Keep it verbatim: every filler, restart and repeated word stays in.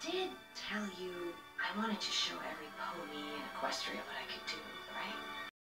did tell you I wanted to show every pony in Equestria what I could do, right?